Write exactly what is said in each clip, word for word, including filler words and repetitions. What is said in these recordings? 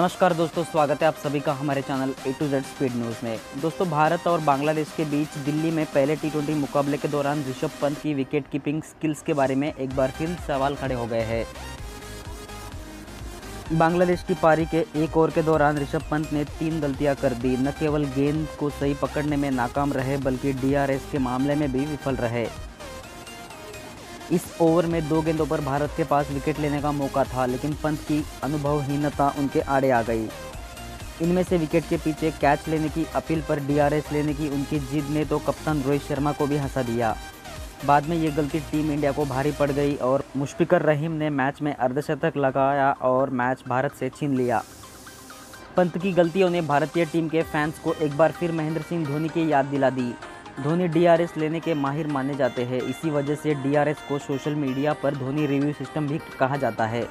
नमस्कार दोस्तों, स्वागत है आप सभी का हमारे channel A to Z Speed News में। दोस्तों, भारत और बांग्लादेश के बीच दिल्ली में पहले टी ट्वेंटी मुकाबले के दौरान ऋषभ पंत की विकेट कीपिंग स्किल्स के बारे में एक बार फिर सवाल खड़े हो गए हैं। बांग्लादेश की पारी के एक ओवर के दौरान ऋषभ पंत ने तीन गलतियां कर दी। न केवल गेंद को सही पकड़ने में नाकाम रहे बल्कि डी आर एस के मामले में भी विफल रहे। इस ओवर में दो गेंदों पर भारत के पास विकेट लेने का मौका था, लेकिन पंत की अनुभवहीनता उनके आड़े आ गई। इनमें से विकेट के पीछे कैच लेने की अपील पर डी आर एस लेने की उनकी जिद ने तो कप्तान रोहित शर्मा को भी हंसा दिया। बाद में ये गलती टीम इंडिया को भारी पड़ गई और मुशफिकुर रहीम ने मैच में अर्धशतक लगाया और मैच भारत से छीन लिया। पंत की गलतियों ने भारतीय टीम के फैंस को एक बार फिर महेंद्र सिंह धोनी की याद दिला दी। धोनी डी आर एस लेने के माहिर माने जाते हैं। इसी वजह से डी आर एस को सोशल मीडिया पर धोनी रिव्यू सिस्टम भी कहा जाता है।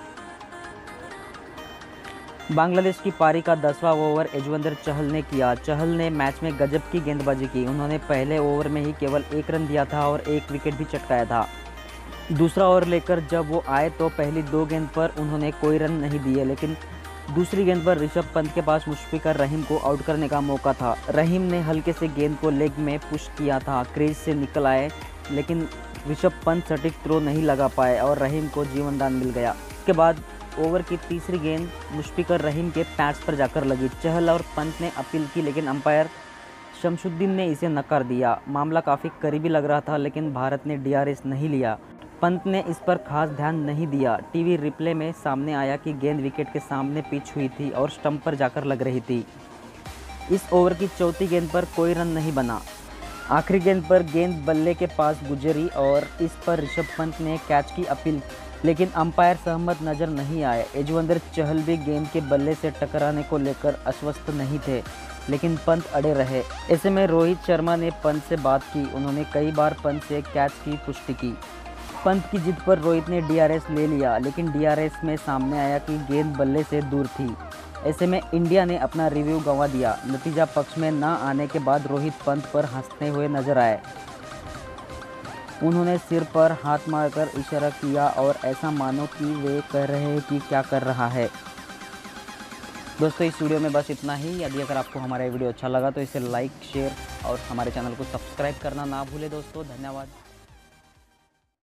बांग्लादेश की पारी का दसवां ओवर युजवेंद्र चहल ने किया। चहल ने मैच में गजब की गेंदबाजी की। उन्होंने पहले ओवर में ही केवल एक रन दिया था और एक विकेट भी चटकाया था। दूसरा ओवर लेकर जब वो आए तो पहली दो गेंद पर उन्होंने कोई रन नहीं दिए, लेकिन दूसरी गेंद पर ऋषभ पंत के पास मुशफिकुर रहीम को आउट करने का मौका था। रहीम ने हल्के से गेंद को लेग में पुश किया था, क्रीज से निकल आए, लेकिन ऋषभ पंत सटीक थ्रो नहीं लगा पाए और रहीम को जीवनदान मिल गया। इसके बाद ओवर की तीसरी गेंद मुशफिकुर रहीम के पैड्स पर जाकर लगी। चहल और पंत ने अपील की, लेकिन अंपायर शमसुद्दीन ने इसे नकार दिया। मामला काफ़ी करीबी लग रहा था, लेकिन भारत ने डी आर एस नहीं लिया। पंत ने इस पर खास ध्यान नहीं दिया। टीवी रिप्ले में सामने आया कि गेंद विकेट के सामने पिच हुई थी और स्टंप पर जाकर लग रही थी। इस ओवर की चौथी गेंद पर कोई रन नहीं बना। आखिरी गेंद पर गेंद बल्ले के पास गुजरी और इस पर ऋषभ पंत ने कैच की अपील, लेकिन अंपायर सहमत नजर नहीं आए। युजवेंद्र चहल भी गेंद के बल्ले से टकराने को लेकर आश्वस्त नहीं थे, लेकिन पंत अड़े रहे। ऐसे में रोहित शर्मा ने पंत से बात की। उन्होंने कई बार पंत से कैच की पुष्टि की। पंत की जिद पर रोहित ने डी आर एस ले लिया, लेकिन डी आर एस में सामने आया कि गेंद बल्ले से दूर थी। ऐसे में इंडिया ने अपना रिव्यू गंवा दिया। नतीजा पक्ष में न आने के बाद रोहित पंत पर हंसते हुए नजर आए। उन्होंने सिर पर हाथ मारकर इशारा किया और ऐसा मानो कि वे कह रहे हैं कि क्या कर रहा है। दोस्तों, इस वीडियो में बस इतना ही। यदि अगर आपको हमारा वीडियो अच्छा लगा तो इसे लाइक, शेयर और हमारे चैनल को सब्सक्राइब करना ना भूलें। दोस्तों, धन्यवाद।